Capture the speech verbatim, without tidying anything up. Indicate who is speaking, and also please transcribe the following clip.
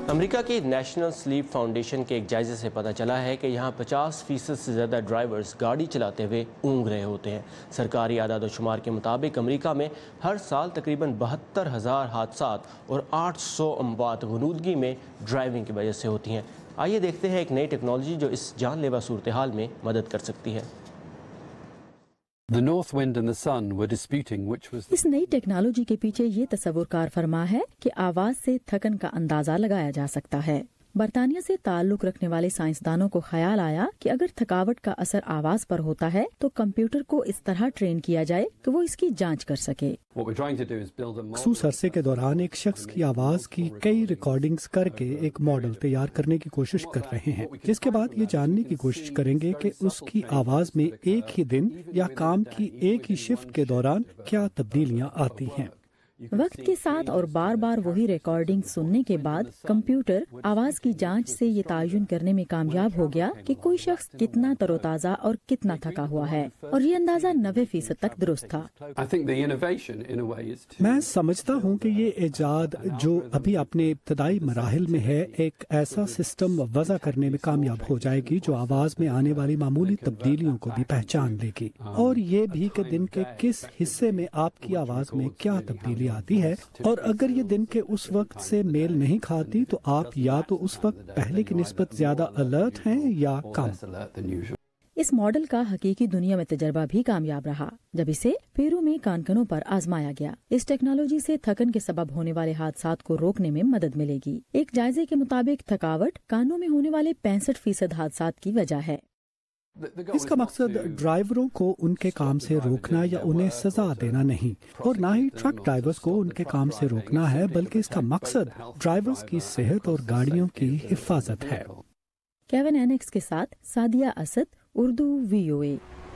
Speaker 1: امریکہ کی national slip foundation کے ایک جائزے سے پتہ چلا ہے کہ یہاں پچاس فیصد سے زیادہ ڈرائیورز گاڑی چلاتے ہوئے اونگ رہے ہوتے ہیں۔ سرکاری اعداد و شمار کے مطابق امریکہ میں ہر سال تقریباً بہتر ہزار حادثات اور آٹھ سو اموات غنودگی میں ڈرائیونگ کی وجہ سے ہوتی ہیں۔ آئیے دیکھتے ہیں ایک نئی ٹیکنالوجی جو اس جان لیوا صورتحال میں مدد کر سکتی ہے۔
Speaker 2: اس نئی ٹیکنالوجی کے پیچھے یہ تصور کار فرما ہے کہ آواز سے تھکن کا اندازہ لگایا جا سکتا ہے۔ برطانیہ سے تعلق رکھنے والے سائنسدانوں کو خیال آیا کہ اگر تھکاوٹ کا اثر آواز پر ہوتا ہے تو کمپیوٹر کو اس طرح ٹرین کیا جائے کہ وہ اس کی جانچ کر سکے۔
Speaker 3: مخصوص عرصے کے دوران ایک شخص کی آواز کی کئی ریکارڈنگز کر کے ایک ماڈل تیار کرنے کی کوشش کر رہے ہیں، جس کے بعد یہ جاننے کی کوشش کریں گے کہ اس کی آواز میں ایک ہی دن یا کام کی ایک ہی شفٹ کے دوران کیا تبدیلیاں آتی ہیں۔
Speaker 2: وقت کے ساتھ اور بار بار وہی ریکارڈنگ سننے کے بعد کمپیوٹر آواز کی جانچ سے یہ تعین کرنے میں کامیاب ہو گیا کہ کوئی شخص کتنا تر و تازہ اور کتنا تھکا ہوا ہے، اور یہ اندازہ نوے فیصد تک درست تھا۔
Speaker 3: میں سمجھتا ہوں کہ یہ ایجاد جو ابھی اپنے ابتدائی مراحل میں ہے، ایک ایسا سسٹم وضع کرنے میں کامیاب ہو جائے گی جو آواز میں آنے والی معمولی تبدیلیوں کو بھی پہچان لے گی، اور یہ بھی کہ دن کے کس حصے میں آپ کی آواز میں کیا تبدیلی آتی ہے، اور اگر یہ دن کے اس وقت سے میل نہیں کھاتی تو آپ یا تو اس وقت پہلے کی نسبت زیادہ الرٹ ہیں یا کم۔
Speaker 2: اس ماڈل کا حقیقی دنیا میں تجربہ بھی کامیاب رہا جب اسے پیرو میں کانکنوں پر آزمایا گیا۔ اس ٹیکنالوجی سے تھکن کے سبب ہونے والے حادثات کو روکنے میں مدد ملے گی۔ ایک جائزے کے مطابق تھکاوٹ کانوں میں ہونے والے پینسٹھ فیصد حادثات کی وجہ ہے۔
Speaker 3: اس کا مقصد ڈرائیوروں کو ان کے کام سے روکنا یا انہیں سزا دینا نہیں، اور نہ ہی ٹرک ڈرائیورز کو ان کے کام سے روکنا ہے، بلکہ اس کا مقصد ڈرائیورز کی صحت اور گاڑیوں کی حفاظت ہے۔
Speaker 2: کیون اینکس کے ساتھ سعدیہ اسد، اردو وی او اے۔